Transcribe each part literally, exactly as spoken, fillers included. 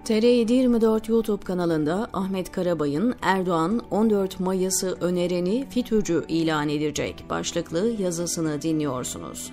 T R yedi yirmi dört YouTube kanalında Ahmet Karabay'ın Erdoğan on dört Mayıs'ı önereni FETÖ'cü ilan edecek başlıklı yazısını dinliyorsunuz.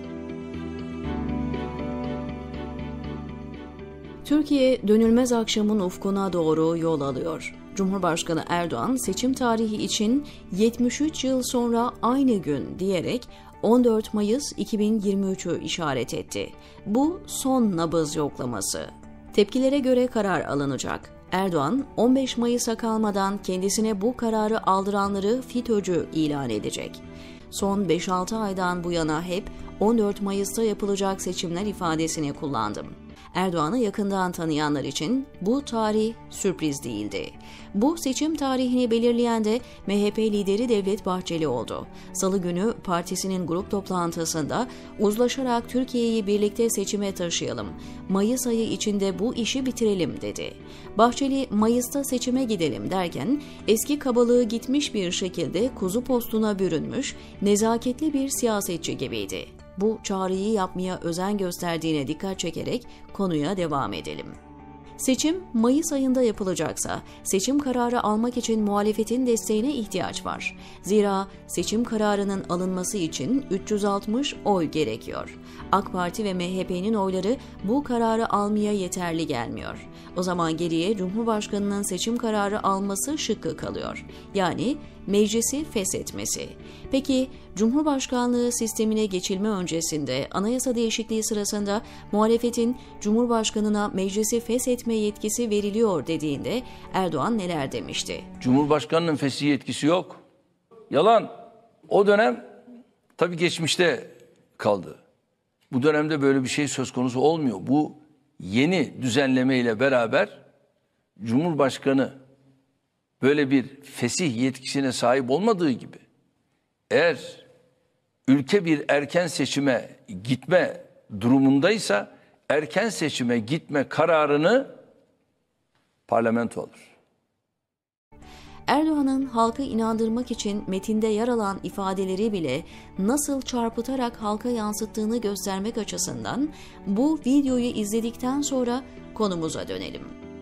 Türkiye dönülmez akşamın ufkuna doğru yol alıyor. Cumhurbaşkanı Erdoğan seçim tarihi için yetmiş üç yıl sonra aynı gün diyerek on dört Mayıs iki bin yirmi üç'ü işaret etti. Bu son nabız yoklaması. Tepkilere göre karar alınacak. Erdoğan on beş Mayıs'a kalmadan kendisine bu kararı aldıranları FETÖ'cü ilan edecek. Son beş altı aydan bu yana hep on dört Mayıs'ta yapılacak seçimler ifadesini kullandım. Erdoğan'ı yakından tanıyanlar için bu tarih sürpriz değildi. Bu seçim tarihini belirleyen de M H P lideri Devlet Bahçeli oldu. Salı günü partisinin grup toplantısında uzlaşarak Türkiye'yi birlikte seçime taşıyalım, Mayıs ayı içinde bu işi bitirelim dedi. Bahçeli Mayıs'ta seçime gidelim derken eski kabalığı gitmiş bir şekilde kuzu postuna bürünmüş, nezaketli bir siyasetçi gibiydi. Bu çağrıyı yapmaya özen gösterdiğine dikkat çekerek konuya devam edelim. Seçim Mayıs ayında yapılacaksa seçim kararı almak için muhalefetin desteğine ihtiyaç var. Zira seçim kararının alınması için üç yüz altmış oy gerekiyor. AK Parti ve M H P'nin oyları bu kararı almaya yeterli gelmiyor. O zaman geriye Cumhurbaşkanı'nın seçim kararı alması şıkkı kalıyor. Yani meclisi feshetmesi. Peki Cumhurbaşkanlığı sistemine geçilme öncesinde anayasa değişikliği sırasında muhalefetin Cumhurbaşkanı'na meclisi feshetme yetkisi veriliyor dediğinde Erdoğan neler demişti? Cumhurbaşkanının fesih yetkisi yok. Yalan. O dönem tabii geçmişte kaldı. Bu dönemde böyle bir şey söz konusu olmuyor. Bu yeni düzenleme ile beraber Cumhurbaşkanı böyle bir fesih yetkisine sahip olmadığı gibi eğer ülke bir erken seçime gitme durumundaysa erken seçime gitme kararını parlamento alır. Erdoğan'ın halkı inandırmak için metinde yer alan ifadeleri bile nasıl çarpıtarak halka yansıttığını göstermek açısından bu videoyu izledikten sonra konumuza dönelim.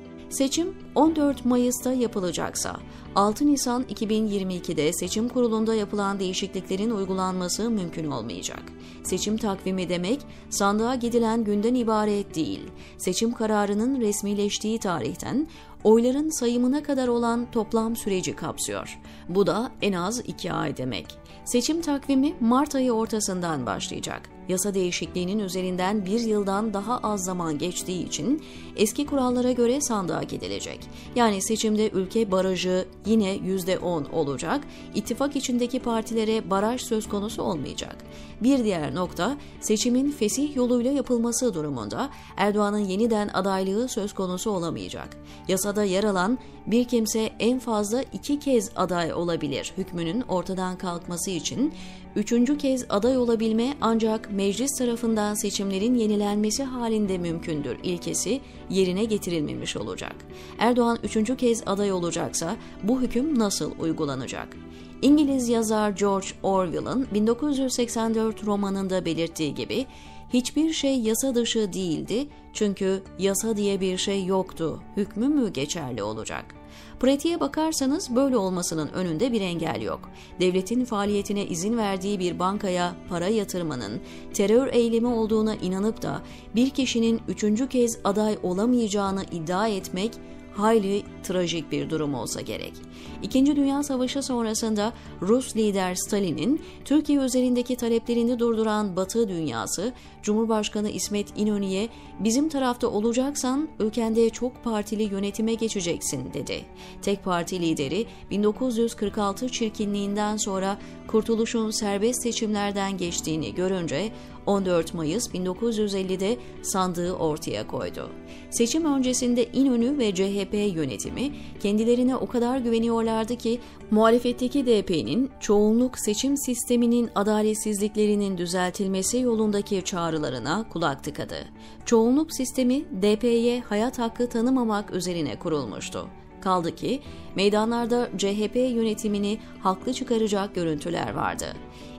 Seçim on dört Mayıs'ta yapılacaksa, altı Nisan iki bin yirmi iki'de seçim kurulunda yapılan değişikliklerin uygulanması mümkün olmayacak. Seçim takvimi demek, sandığa gidilen günden ibaret değil. Seçim kararının resmileştiği tarihten oyların sayımına kadar olan toplam süreci kapsıyor. Bu da en az iki ay demek. Seçim takvimi Mart ayı ortasından başlayacak. Yasa değişikliğinin üzerinden bir yıldan daha az zaman geçtiği için eski kurallara göre sandığa gidilecek. Yani seçimde ülke barajı yine yüzde on olacak, ittifak içindeki partilere baraj söz konusu olmayacak. Bir diğer nokta, seçimin fesih yoluyla yapılması durumunda Erdoğan'ın yeniden adaylığı söz konusu olamayacak. Yasada yer alan bir kimse en fazla iki kez aday olabilir hükmünün ortadan kalkması için üçüncü kez aday olabilme ancak meclis tarafından seçimlerin yenilenmesi halinde mümkündür ilkesi yerine getirilmemiş olacak. Erdoğan üçüncü kez aday olacaksa bu hüküm nasıl uygulanacak? İngiliz yazar George Orwell'ın bin dokuz yüz seksen dört romanında belirttiği gibi hiçbir şey yasa dışı değildi çünkü yasa diye bir şey yoktu hükmü mü geçerli olacak? Pratiğe bakarsanız böyle olmasının önünde bir engel yok. Devletin faaliyetine izin verdiği bir bankaya para yatırmanın terör eylemi olduğuna inanıp da bir kişinin üçüncü kez aday olamayacağını iddia etmek hayli trajik bir durum olsa gerek. İkinci Dünya Savaşı sonrasında Rus lider Stalin'in Türkiye üzerindeki taleplerini durduran Batı dünyası, Cumhurbaşkanı İsmet İnönü'ye "Bizim tarafta olacaksan ülkende çok partili yönetime geçeceksin" dedi. Tek parti lideri bin dokuz yüz kırk altı çirkinliğinden sonra kurtuluşun serbest seçimlerden geçtiğini görünce on dört Mayıs bin dokuz yüz elli'de sandığı ortaya koydu. Seçim öncesinde İnönü ve C H P yönetimi kendilerine o kadar güveniyorlardı ki muhalefetteki D P'nin çoğunluk seçim sisteminin adaletsizliklerinin düzeltilmesi yolundaki çağrılarına kulak tıkadı. Çoğunluk sistemi D P'ye hayat hakkı tanımamak üzerine kurulmuştu. Kaldı ki meydanlarda C H P yönetimini haklı çıkaracak görüntüler vardı.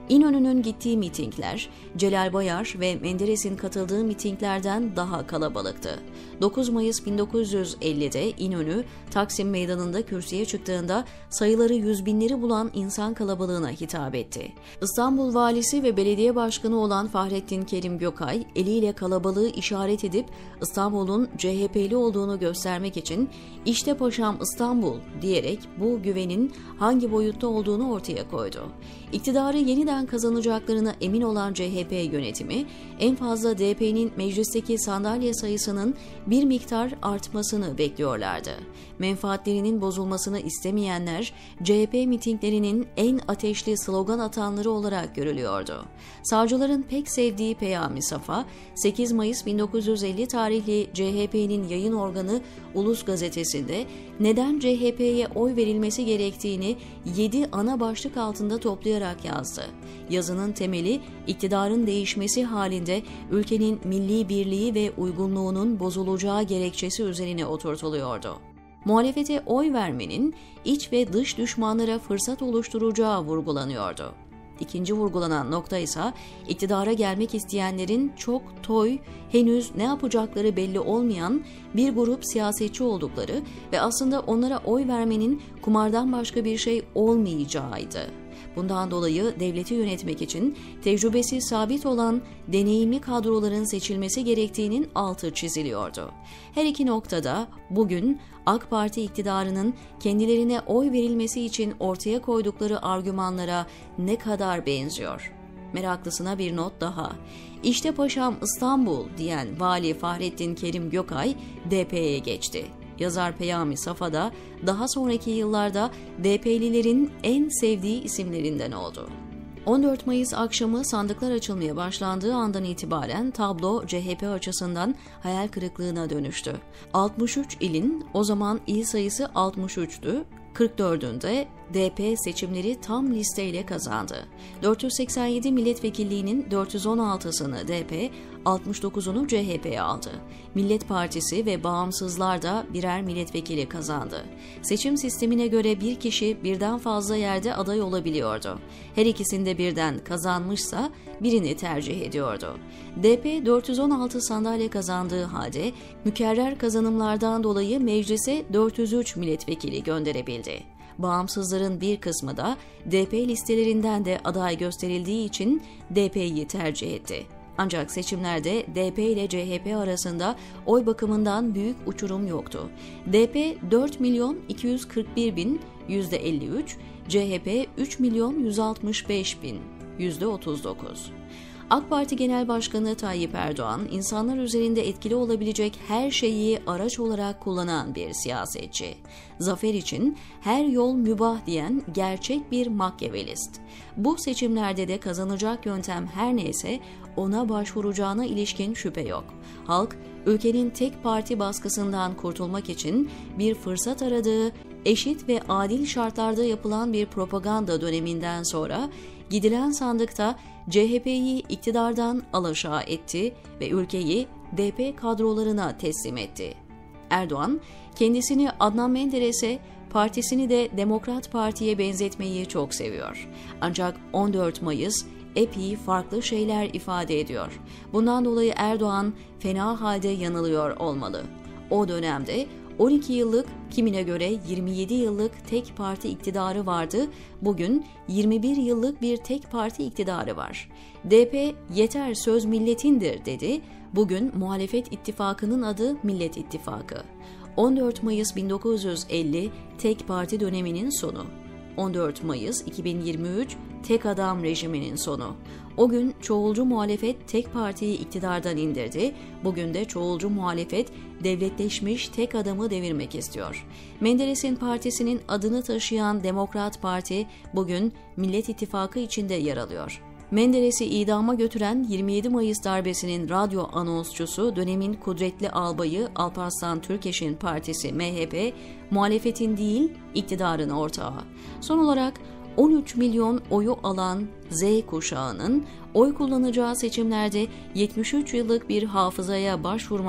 İnönü'nün gittiği mitingler, Celal Bayar ve Menderes'in katıldığı mitinglerden daha kalabalıktı. dokuz Mayıs bin dokuz yüz ellide İnönü, Taksim Meydanı'nda kürsüye çıktığında sayıları yüz binleri bulan insan kalabalığına hitap etti. İstanbul Valisi ve Belediye Başkanı olan Fahrettin Kerim Gökay, eliyle kalabalığı işaret edip İstanbul'un C H P'li olduğunu göstermek için "İşte paşam İstanbul" diyerek bu güvenin hangi boyutta olduğunu ortaya koydu. İktidarı yeniden kazanacaklarına emin olan C H P yönetimi, en fazla D P'nin meclisteki sandalye sayısının bir miktar artmasını bekliyorlardı. Menfaatlerinin bozulmasını istemeyenler, C H P mitinglerinin en ateşli slogan atanları olarak görülüyordu. Sağcıların pek sevdiği Peyami Safa, sekiz Mayıs bin dokuz yüz elli tarihli C H P'nin yayın organı Ulus Gazetesi'nde neden C H P'ye oy verilmesi gerektiğini yedi ana başlık altında toplayarak yazdı. Yazının temeli, iktidarın değişmesi halinde ülkenin milli birliği ve uygunluğunun bozulacağı gerekçesi üzerine oturtuluyordu. Muhalefete oy vermenin iç ve dış düşmanlara fırsat oluşturacağı vurgulanıyordu. İkinci vurgulanan nokta ise iktidara gelmek isteyenlerin çok toy, henüz ne yapacakları belli olmayan bir grup siyasetçi oldukları ve aslında onlara oy vermenin kumardan başka bir şey olmayacağıydı. Bundan dolayı devleti yönetmek için tecrübesi sabit olan deneyimli kadroların seçilmesi gerektiğinin altı çiziliyordu. Her iki noktada bugün AK Parti iktidarının kendilerine oy verilmesi için ortaya koydukları argümanlara ne kadar benziyor? Meraklısına bir not daha. "İşte paşam İstanbul" diyen Vali Fahrettin Kerim Gökay D P'ye geçti. Yazar Peyami Safa da daha sonraki yıllarda D P'lilerin en sevdiği isimlerinden oldu. on dört Mayıs akşamı sandıklar açılmaya başlandığı andan itibaren tablo C H P açısından hayal kırıklığına dönüştü. altmış üç ilin, o zaman il sayısı altmış üçtü, kırk dördünde D P seçimleri tam listeyle kazandı. dört yüz seksen yedi milletvekilliğinin dört yüz on altısını D P, altmış dokuzunu C H P aldı. Millet Partisi ve bağımsızlar da birer milletvekili kazandı. Seçim sistemine göre bir kişi birden fazla yerde aday olabiliyordu. Her ikisinde birden kazanmışsa birini tercih ediyordu. D P dört yüz on altı sandalye kazandığı halde mükerrer kazanımlardan dolayı meclise dört yüz üç milletvekili gönderebildi. Bağımsızların bir kısmı da D P listelerinden de aday gösterildiği için D P'yi tercih etti. Ancak seçimlerde D P ile C H P arasında oy bakımından büyük uçurum yoktu. D P dört milyon iki yüz kırk bir bin, yüzde elli üç, C H P üç milyon yüz altmış beş bin, yüzde otuz dokuz. AK Parti Genel Başkanı Tayyip Erdoğan, insanlar üzerinde etkili olabilecek her şeyi araç olarak kullanan bir siyasetçi. Zafer için her yol mübah diyen gerçek bir makyavelist. Bu seçimlerde de kazanacak yöntem her neyse ona başvuracağına ilişkin şüphe yok. Halk, ülkenin tek parti baskısından kurtulmak için bir fırsat aradığı, eşit ve adil şartlarda yapılan bir propaganda döneminden sonra gidilen sandıkta C H P'yi iktidardan alaşağı etti ve ülkeyi D P kadrolarına teslim etti. Erdoğan, kendisini Adnan Menderes'e, partisini de Demokrat Parti'ye benzetmeyi çok seviyor. Ancak on dört Mayıs epey farklı şeyler ifade ediyor. Bundan dolayı Erdoğan fena halde yanılıyor olmalı. O dönemde on iki yıllık, kimine göre yirmi yedi yıllık tek parti iktidarı vardı. Bugün yirmi bir yıllık bir tek parti iktidarı var. D P yeter söz milletindir dedi. Bugün muhalefet ittifakının adı Millet İttifakı. on dört Mayıs bin dokuz yüz elli tek parti döneminin sonu. on dört Mayıs iki bin yirmi üç tek adam rejiminin sonu. O gün çoğulcu muhalefet tek partiyi iktidardan indirdi. Bugün de çoğulcu muhalefet devletleşmiş tek adamı devirmek istiyor. Menderes'in partisinin adını taşıyan Demokrat Parti bugün Millet İttifakı içinde yer alıyor. Menderes'i idama götüren yirmi yedi Mayıs darbesinin radyo anonsçusu, dönemin kudretli albayı Alparslan Türkeş'in partisi M H P, muhalefetin değil iktidarın ortağı. Son olarak on üç milyon oyu alan Z kuşağının oy kullanacağı seçimlerde yetmiş üç yıllık bir hafızaya başvurmak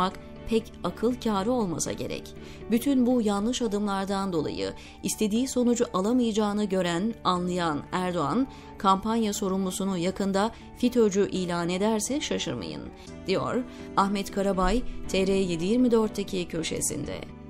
pek akıl kârı olmasa gerek. Bütün bu yanlış adımlardan dolayı istediği sonucu alamayacağını gören, anlayan Erdoğan, kampanya sorumlusunu yakında FETÖ'cü ilan ederse şaşırmayın, diyor Ahmet Karabay T R yedi yirmi dörtteki köşesinde.